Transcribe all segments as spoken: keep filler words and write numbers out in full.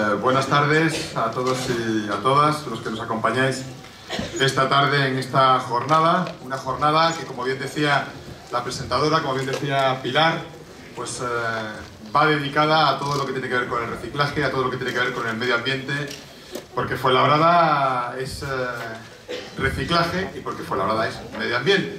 Eh, buenas tardes a todos y a todas los que nos acompañáis esta tarde en esta jornada, una jornada que, como bien decía la presentadora, como bien decía Pilar, pues eh, va dedicada a todo lo que tiene que ver con el reciclaje, a todo lo que tiene que ver con el medio ambiente, porque Fuenlabrada es eh, reciclaje y porque Fuenlabrada es medio ambiente.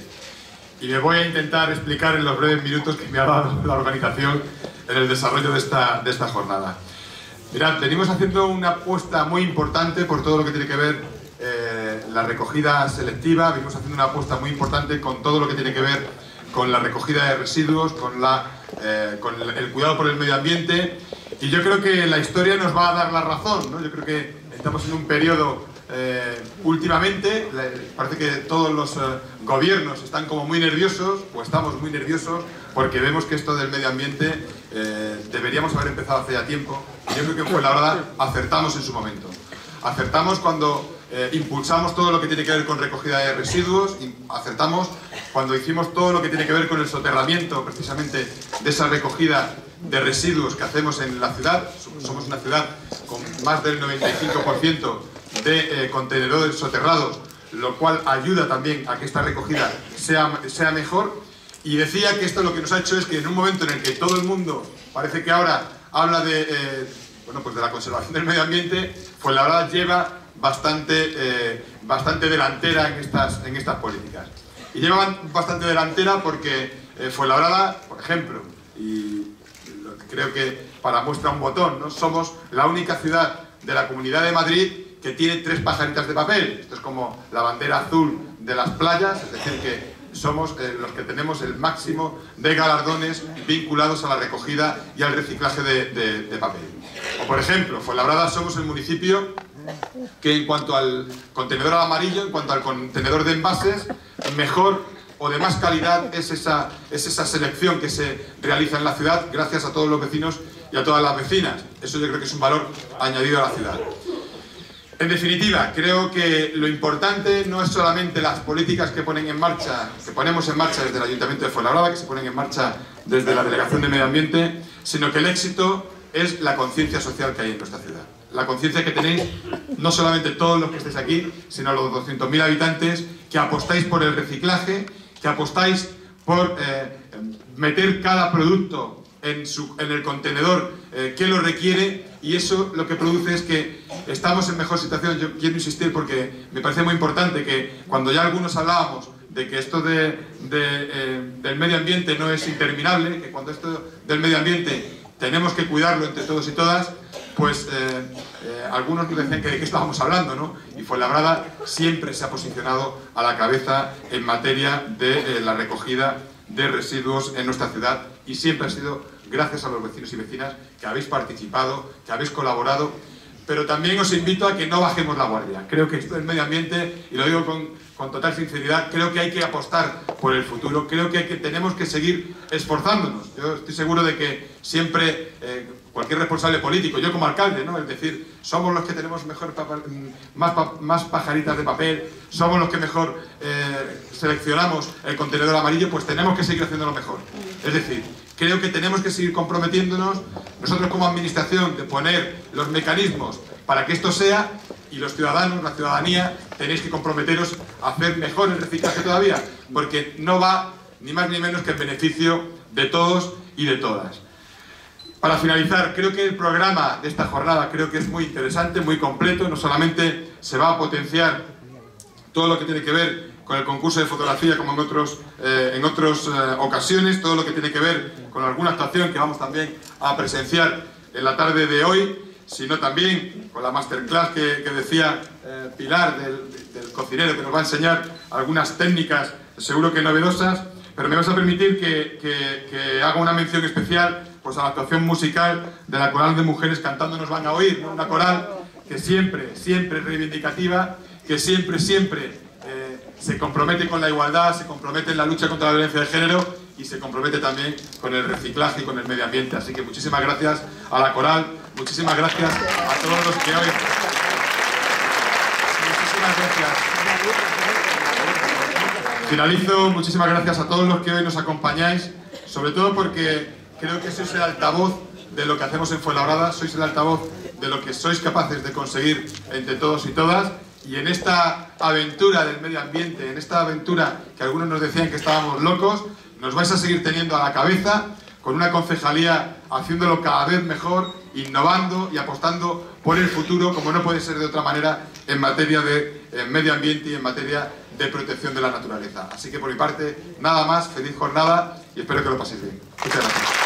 Y me voy a intentar explicar en los breves minutos que me ha dado la organización en el desarrollo de esta, de esta jornada. Mirad, venimos haciendo una apuesta muy importante por todo lo que tiene que ver eh, la recogida selectiva, venimos haciendo una apuesta muy importante con todo lo que tiene que ver con la recogida de residuos, con, la, eh, con el cuidado por el medio ambiente, y yo creo que la historia nos va a dar la razón, ¿no? Yo creo que estamos en un periodo, eh, últimamente, parece que todos los eh, gobiernos están como muy nerviosos, o estamos muy nerviosos, porque vemos que esto del medio ambiente eh, deberíamos haber empezado hace ya tiempo. Yo creo que en Fuenlabrada acertamos en su momento. Acertamos cuando eh, impulsamos todo lo que tiene que ver con recogida de residuos, y acertamos cuando hicimos todo lo que tiene que ver con el soterramiento, precisamente, de esa recogida de residuos que hacemos en la ciudad. Somos una ciudad con más del noventa y cinco por ciento de eh, contenedores soterrados, lo cual ayuda también a que esta recogida sea, sea mejor. Y decía que esto lo que nos ha hecho es que en un momento en el que todo el mundo parece que ahora habla de, eh, bueno, pues de la conservación del medio ambiente, Fuenlabrada lleva bastante, eh, bastante delantera en estas, en estas políticas. Y lleva bastante delantera porque eh, Fuenlabrada, por ejemplo, y lo que creo que para muestra un botón, ¿no? Somos la única ciudad de la Comunidad de Madrid que tiene tres pajaritas de papel. Esto es como la bandera azul de las playas, es decir, que somos eh, los que tenemos el máximo de galardones vinculados a la recogida y al reciclaje de, de, de papel. O por ejemplo, Fuenlabrada somos el municipio que en cuanto al contenedor amarillo, en cuanto al contenedor de envases, mejor o de más calidad es esa, es esa selección que se realiza en la ciudad gracias a todos los vecinos y a todas las vecinas. Eso yo creo que es un valor añadido a la ciudad. En definitiva, creo que lo importante no es solamente las políticas que ponen en marcha, que ponemos en marcha desde el Ayuntamiento de Fuenlabrada, que se ponen en marcha desde la Delegación de Medio Ambiente, sino que el éxito es la conciencia social que hay en nuestra ciudad. La conciencia que tenéis, no solamente todos los que estáis aquí, sino los doscientos mil habitantes, que apostáis por el reciclaje, que apostáis por eh, meter cada producto en, su, en el contenedor eh, que lo requiere, y eso lo que produce es que estamos en mejor situación. Yo quiero insistir porque me parece muy importante que cuando ya algunos hablábamos de que esto de, de, eh, del medio ambiente no es interminable, que cuando esto del medio ambiente tenemos que cuidarlo entre todos y todas, pues eh, eh, algunos nos decían que de qué estábamos hablando, ¿no? Y Fuenlabrada siempre se ha posicionado a la cabeza en materia de eh, la recogida de residuos en nuestra ciudad, y siempre ha sido gracias a los vecinos y vecinas que habéis participado, que habéis colaborado. Pero también os invito a que no bajemos la guardia. Creo que esto del medio ambiente, y lo digo con, con total sinceridad, creo que hay que apostar por el futuro, creo que, hay que tenemos que seguir esforzándonos. Yo estoy seguro de que siempre, eh, cualquier responsable político, yo como alcalde, ¿no? Es decir, somos los que tenemos mejor papel, más, más pajaritas de papel, somos los que mejor eh, seleccionamos el contenedor amarillo, pues tenemos que seguir haciéndolo mejor. Es decir, creo que tenemos que seguir comprometiéndonos, nosotros como administración, de poner los mecanismos para que esto sea, y los ciudadanos, la ciudadanía, tenéis que comprometeros a hacer mejor el reciclaje todavía, porque no va ni más ni menos que en beneficio de todos y de todas. Para finalizar, creo que el programa de esta jornada creo que es muy interesante, muy completo. No solamente se va a potenciar todo lo que tiene que ver con el concurso de fotografía, como en otras eh, en otras eh, ocasiones, todo lo que tiene que ver con alguna actuación que vamos también a presenciar en la tarde de hoy, sino también con la masterclass que, que decía eh, Pilar, del, del cocinero, que nos va a enseñar algunas técnicas seguro que novedosas. Pero me vas a permitir que, que, que haga una mención especial pues, a la actuación musical de la Coral de Mujeres Cantando Nos Van a Oír, ¿no? Una coral que siempre, siempre es reivindicativa, que siempre, siempre eh, se compromete con la igualdad, se compromete en la lucha contra la violencia de género y se compromete también con el reciclaje y con el medio ambiente. Así que muchísimas gracias a la coral, muchísimas gracias a todos los que hoy... Muchísimas gracias. Finalizo, muchísimas gracias a todos los que hoy nos acompañáis, sobre todo porque creo que sois el altavoz de lo que hacemos en Fuenlabrada, sois el altavoz de lo que sois capaces de conseguir entre todos y todas. Y en esta aventura del medio ambiente, en esta aventura que algunos nos decían que estábamos locos, nos vais a seguir teniendo a la cabeza, con una concejalía haciéndolo cada vez mejor, innovando y apostando por el futuro, como no puede ser de otra manera, en materia de eh, medio ambiente y en materia de protección de la naturaleza. Así que por mi parte, nada más, feliz jornada y espero que lo paséis bien. Muchas gracias.